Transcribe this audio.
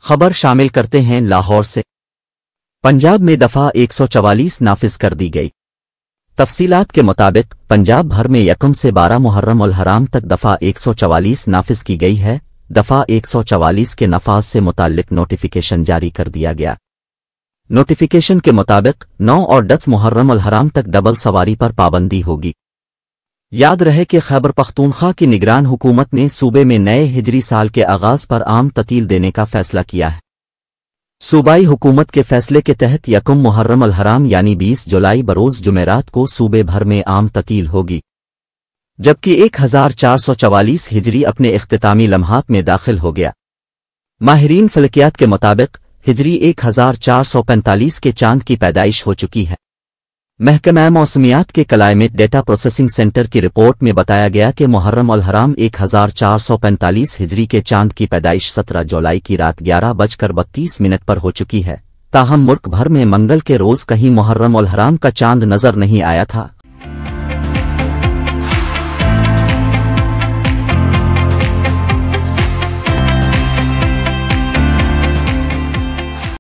خبر شامل کرتے ہیں لاہور سے۔ پنجاب میں دفعہ 144 نافذ کر دی گئی۔ تفصیلات کے مطابق پنجاب بھر میں 1 سے 12 محرم الحرام تک دفعہ 144 نافذ کی گئی ہے۔ دفعہ 144 کے نفاذ سے متعلق نوٹیفیکیشن جاری کر دیا گیا۔ نوٹیفیکیشن کے مطابق 9 اور 10 محرم الحرام تک ڈبل سواری پر پابندی ہوگی۔ یاد رہے کہ خیبر پختونخوا کی نگران حکومت نے صوبے میں نئے ہجری سال کے آغاز پر عام تعطیل دینے کا فیصلہ کیا ہے۔ صوبائی حکومت کے فیصلے کے تحت 1 محرم الحرام یعنی 20 جولائی بروز جمعرات کو صوبے بھر میں عام تعطیل ہوگی، جبکہ 1444 ہجری اپنے اختتامی لمحات میں داخل ہو گیا۔ ماہرین فلکیات کے مطابق ہجری 1445 کے چاند کی پیدائش ہو چکی ہے۔ محکمہ موسمیات کے کلائمیٹ ڈیٹا پروسیسنگ سینٹر کی رپورٹ میں بتایا گیا کہ محرم الحرام 1445 ہجری کے چاند کی پیدائش 17 جولائی کی رات 11:32 پر ہو چکی ہے۔ تاہم ملک بھر میں منگل کے روز کہیں محرم الحرام کا چاند نظر نہیں آیا تھا۔